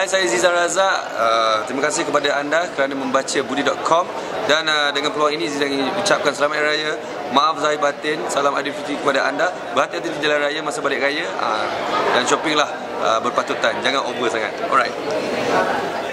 saya Zizan Razak. Terima kasih kepada anda kerana membaca budi.com. Dan dengan peluang ini Zizan ingin ucapkan selamat Hari Raya. Maaf zahir batin. Salam Aidilfitri kepada anda. Berhati-hati di jalan raya masa balik raya. Dan shoppinglah berpatutan. Jangan over sangat. Alright.